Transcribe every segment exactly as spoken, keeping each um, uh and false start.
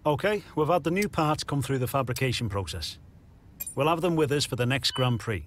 OK, we've had the new parts come through the fabrication process. We'll have them with us for the next Grand Prix.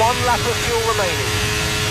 one lap of fuel remaining.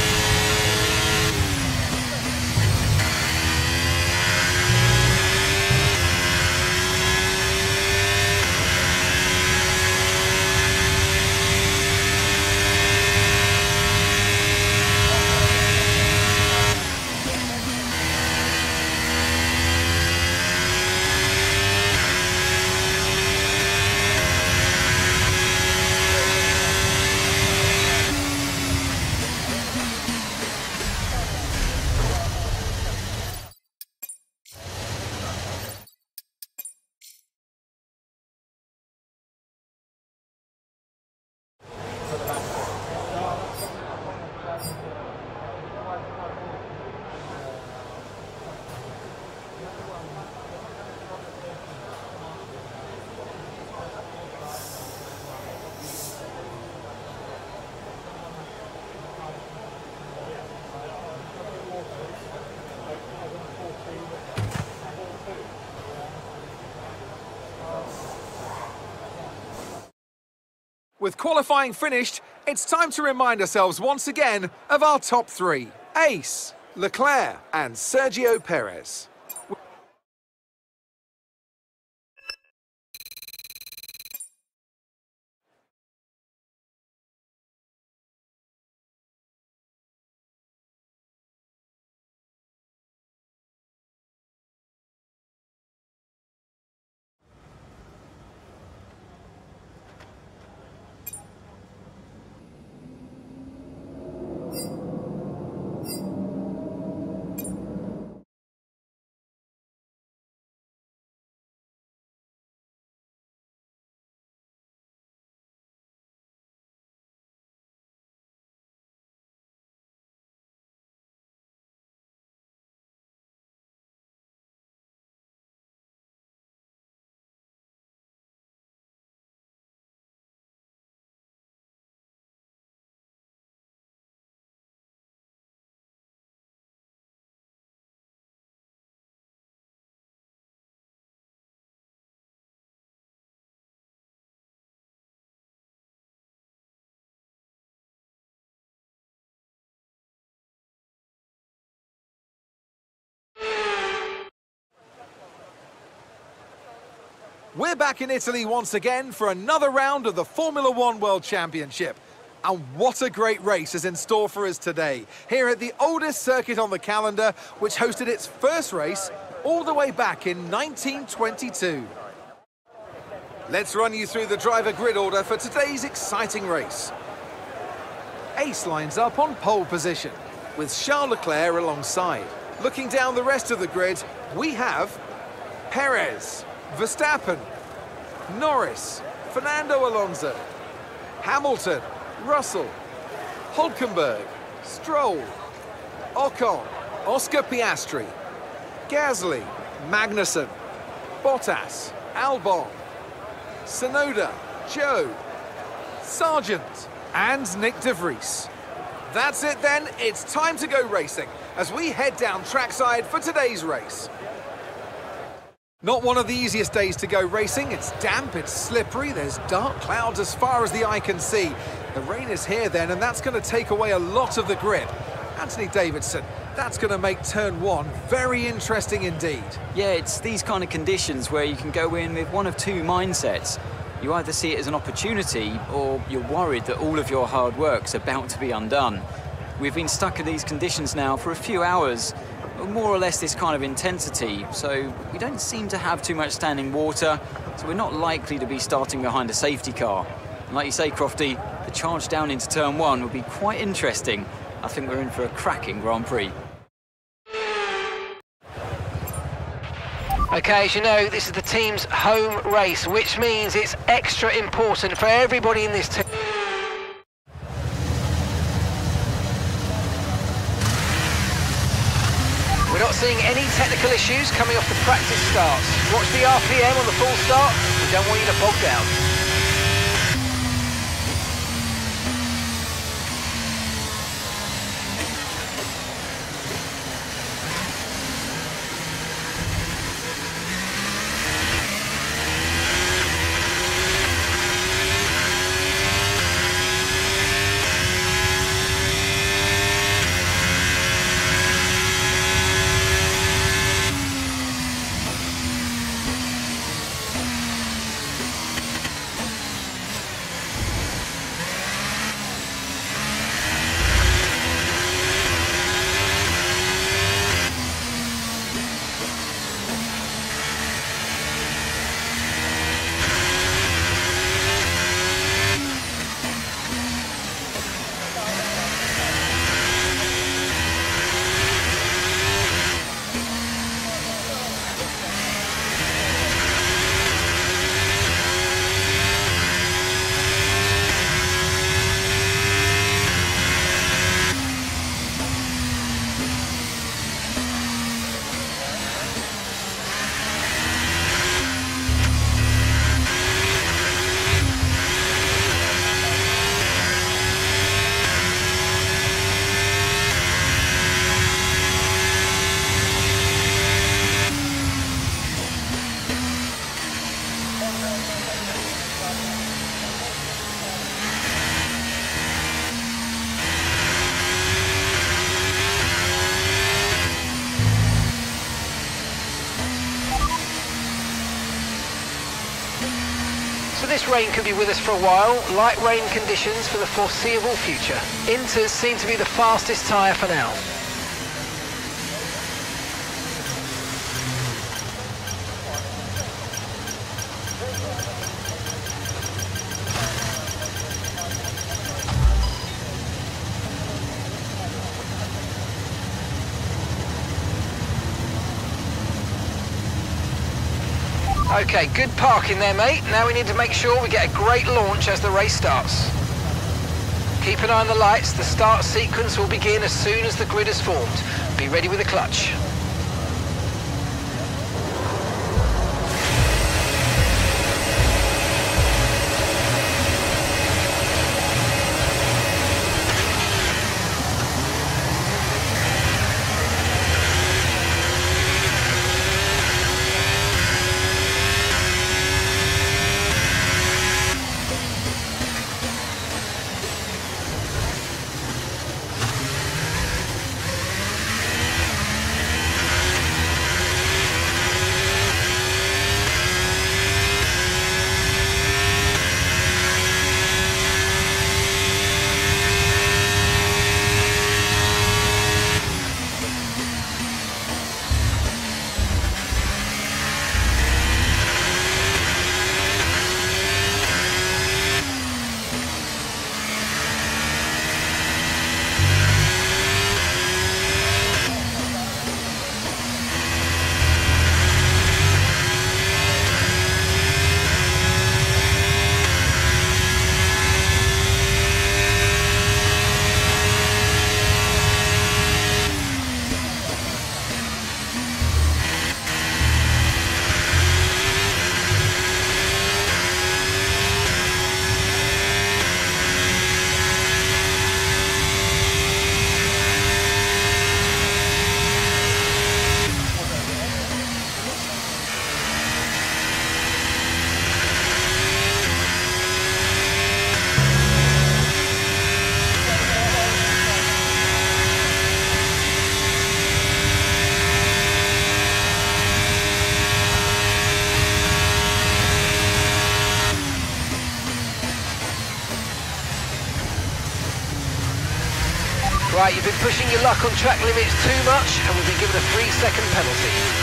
With qualifying finished, it's time to remind ourselves once again of our top three. Ace, Leclerc and Sergio Perez. We're back in Italy once again for another round of the Formula One World Championship. And what a great race is in store for us today, here at the oldest circuit on the calendar, which hosted its first race all the way back in nineteen twenty-two. Let's run you through the driver grid order for today's exciting race. Ace lines up on pole position, with Charles Leclerc alongside. Looking down the rest of the grid, we have Perez, Verstappen, Norris, Fernando Alonso, Hamilton, Russell, Hülkenberg, Stroll, Ocon, Oscar Piastri, Gasly, Magnussen, Bottas, Albon, Tsunoda, Joe, Sargent, and Nick de Vries. That's it then, it's time to go racing as we head down trackside for today's race. Not one of the easiest days to go racing. It's damp, it's slippery, there's dark clouds as far as the eye can see. The rain is here then, and that's going to take away a lot of the grip. Anthony Davidson, that's going to make turn one very interesting indeed. Yeah, it's these kind of conditions where you can go in with one of two mindsets. You either see it as an opportunity, or you're worried that all of your hard work's about to be undone. We've been stuck in these conditions now for a few hours, more or less this kind of intensity, so we don't seem to have too much standing water, so we're not likely to be starting behind a safety car. And like you say, Crofty, the charge down into turn one would be quite interesting. I think we're in for a cracking Grand Prix. Okay, as you know, this is the team's home race, which means it's extra important for everybody in this team. We're not seeing any technical issues coming off the practice starts. Watch the R P M on the full start. We don't want you to bog down. this rain could be with us for a while, light rain conditions for the foreseeable future. Inters seem to be the fastest tyre for now. Okay, good parking there, mate. Now we need to make sure we get a great launch as the race starts. Keep an eye on the lights. The start sequence will begin as soon as the grid is formed. Be ready with the clutch. Right, you've been pushing your luck on track limits too much and we've been given a three second penalty.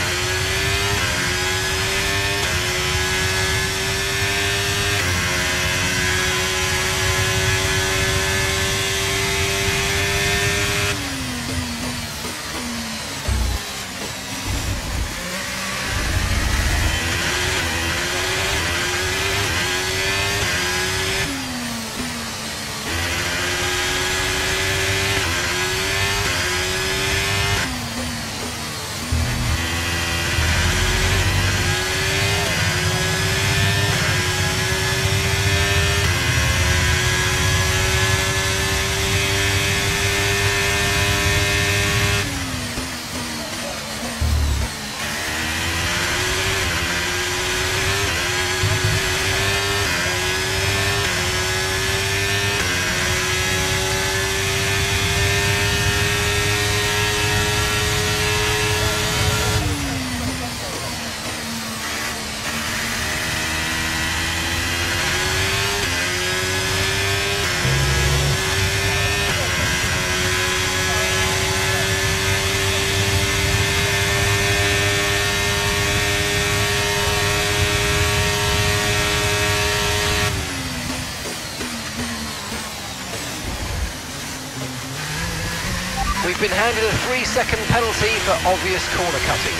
We've been handed a three second penalty for obvious corner cutting.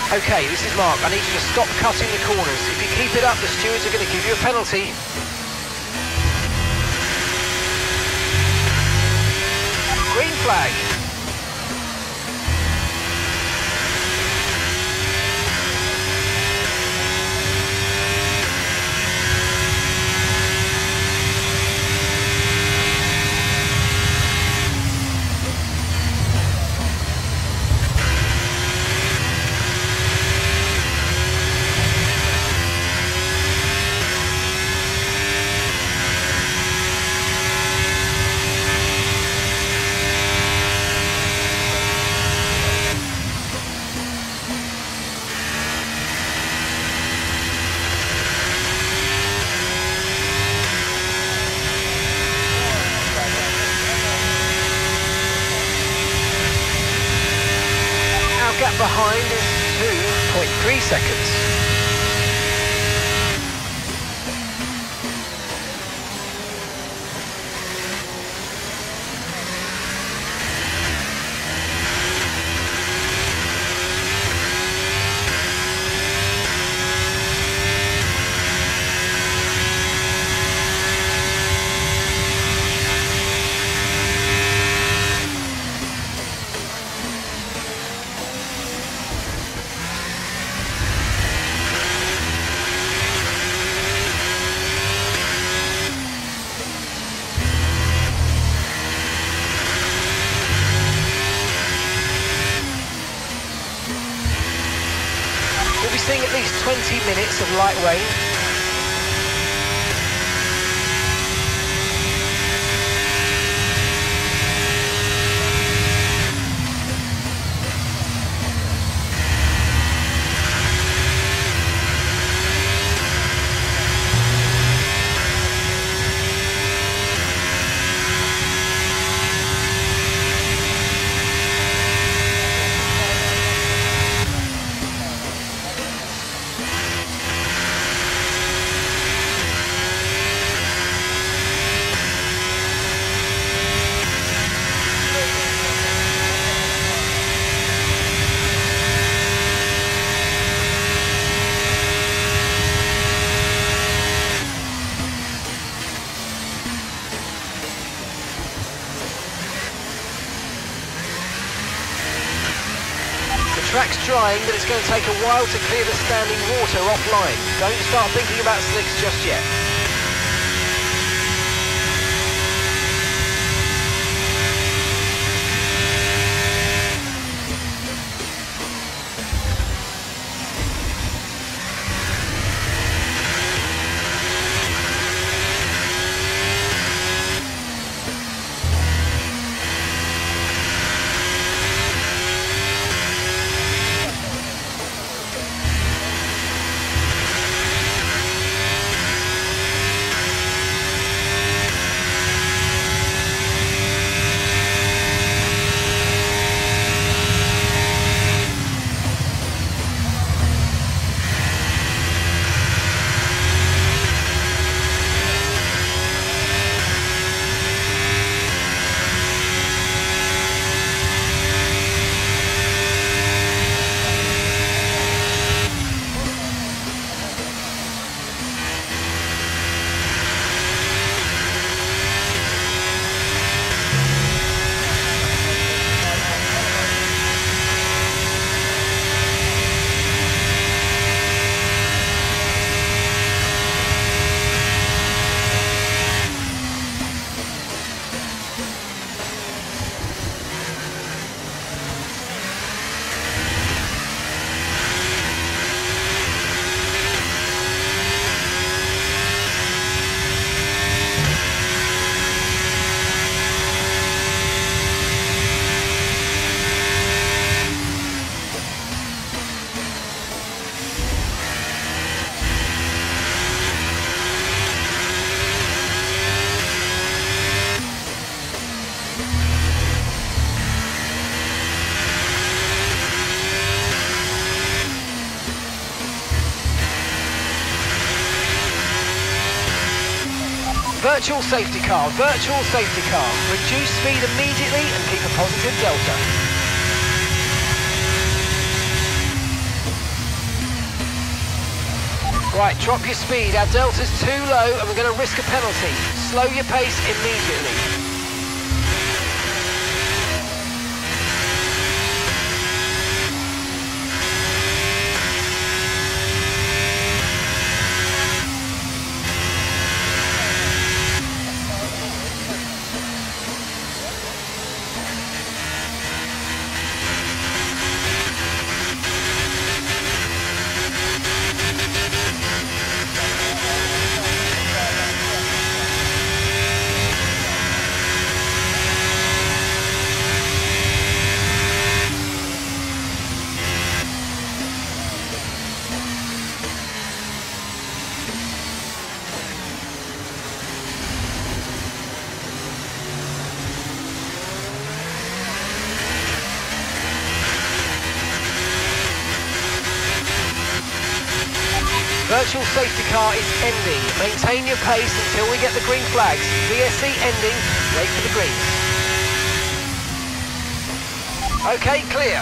Okay, this is Mark. I need you to stop cutting the corners. If you keep it up, the stewards are going to give you a penalty. Green flag. Gap behind is two point three seconds. We'll be seeing at least twenty minutes of light rain. The track's drying, but it's going to take a while to clear the standing water offline. Don't start thinking about slicks just yet. Virtual safety car, virtual safety car. Reduce speed immediately and keep a positive delta. Right, drop your speed. Our delta's too low and we're going to risk a penalty. Slow your pace immediately. Virtual safety car is ending. Maintain your pace until we get the green flags. V S C ending. Wait for the green. Okay, clear.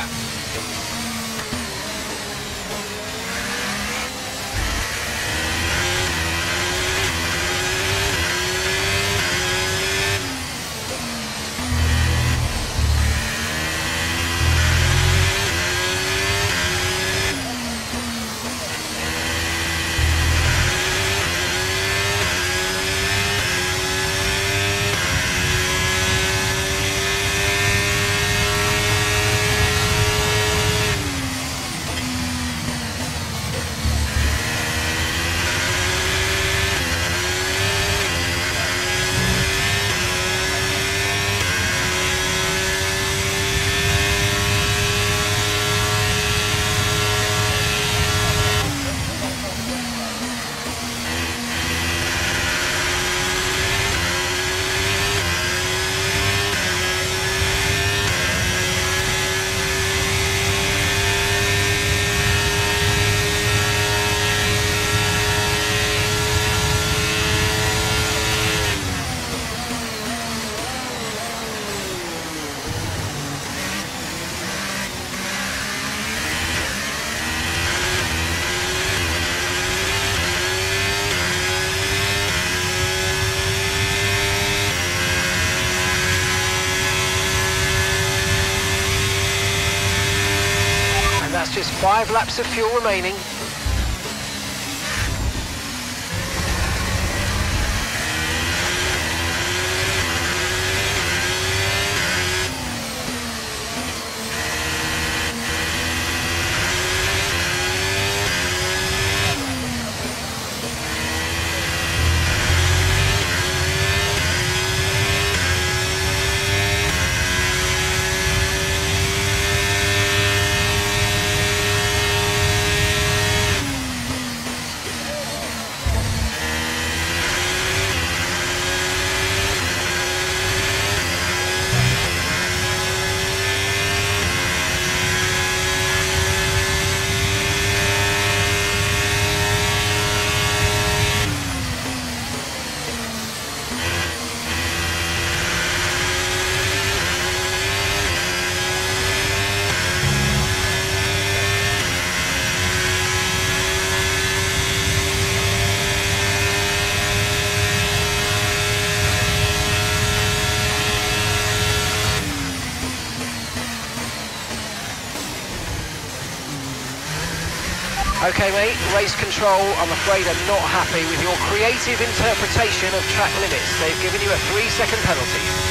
Just five laps of fuel remaining. Okay mate, race control, I'm afraid I'm not happy with your creative interpretation of track limits. They've given you a three second penalty.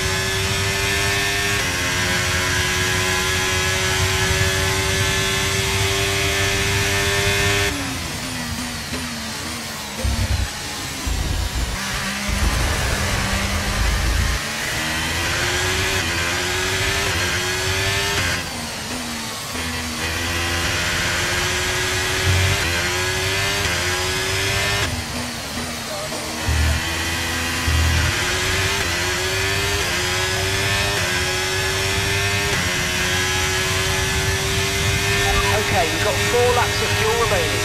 Okay, we've got four laps of fuel remaining.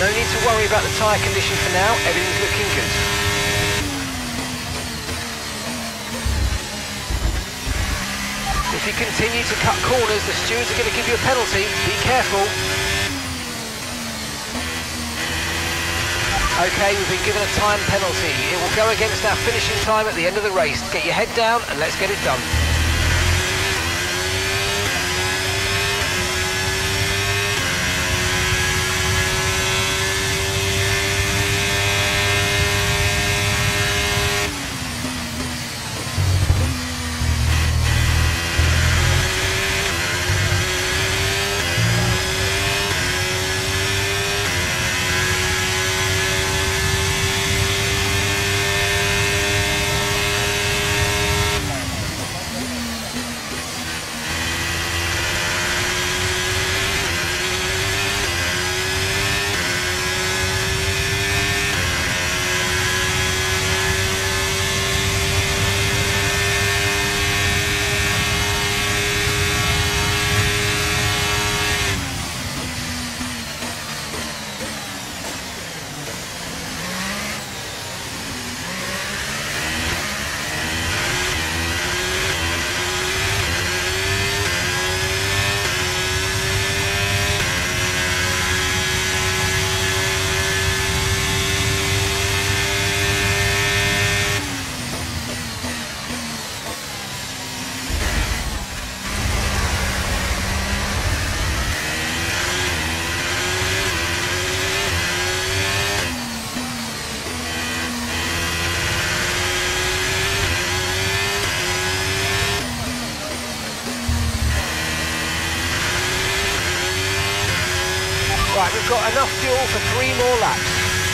No need to worry about the tyre condition for now, everything's looking good. If you continue to cut corners, the stewards are going to give you a penalty. Be careful. Okay, we've been given a time penalty. It will go against our finishing time at the end of the race. Get your head down and let's get it done. Right, we've got enough fuel for three more laps.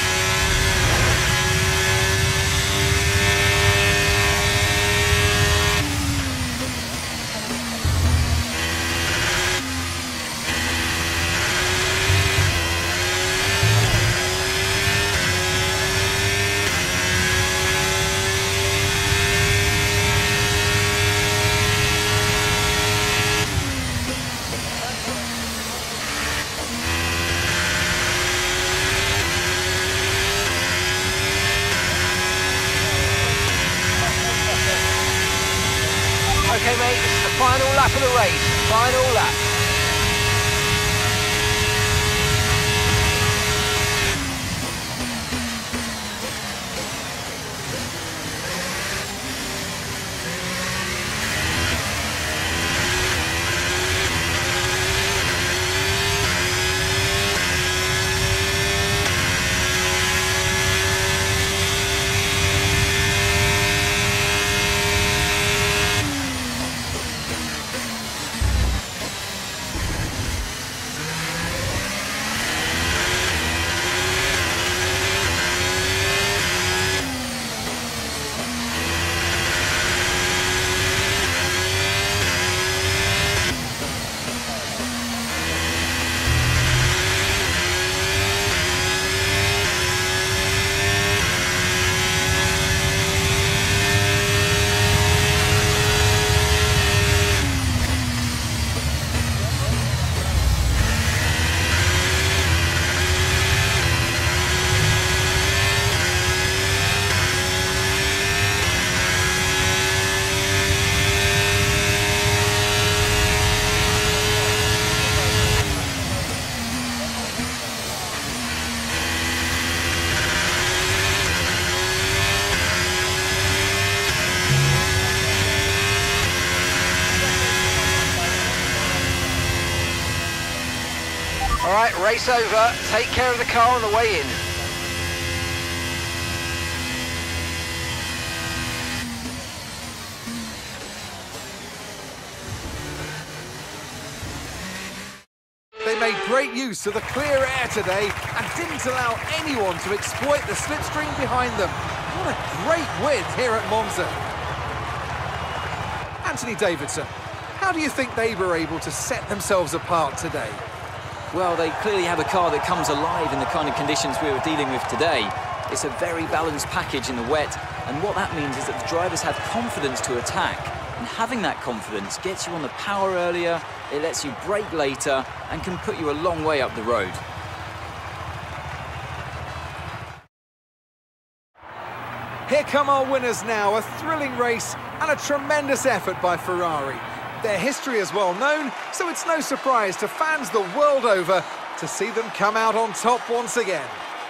Okay, mate, this is the final lap of the race. Final lap. All right, race over. Take care of the car on the way in. They made great use of the clear air today and didn't allow anyone to exploit the slipstream behind them. What a great win here at Monza. Anthony Davidson, how do you think they were able to set themselves apart today? Well, they clearly have a car that comes alive in the kind of conditions we were dealing with today. It's a very balanced package in the wet, and what that means is that the drivers have confidence to attack. And having that confidence gets you on the power earlier, it lets you brake later, and can put you a long way up the road. Here come our winners now, a thrilling race and a tremendous effort by Ferrari. Their history is well known, so it's no surprise to fans the world over to see them come out on top once again.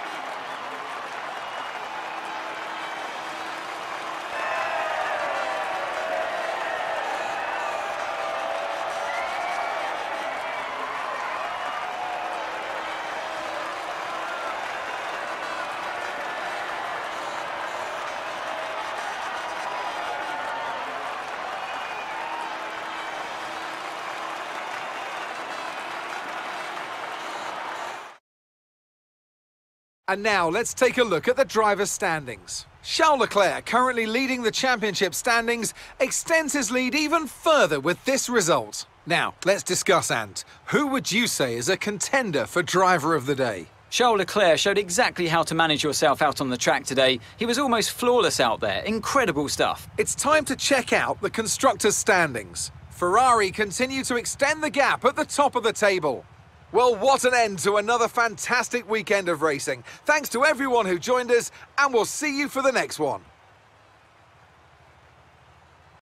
And now let's take a look at the driver's standings. Charles Leclerc, currently leading the championship standings, extends his lead even further with this result. Now, let's discuss, Ant. Who would you say is a contender for driver of the day? Charles Leclerc showed exactly how to manage yourself out on the track today. He was almost flawless out there. Incredible stuff. It's time to check out the constructors' standings. Ferrari continue to extend the gap at the top of the table. Well, what an end to another fantastic weekend of racing. Thanks to everyone who joined us, and we'll see you for the next one.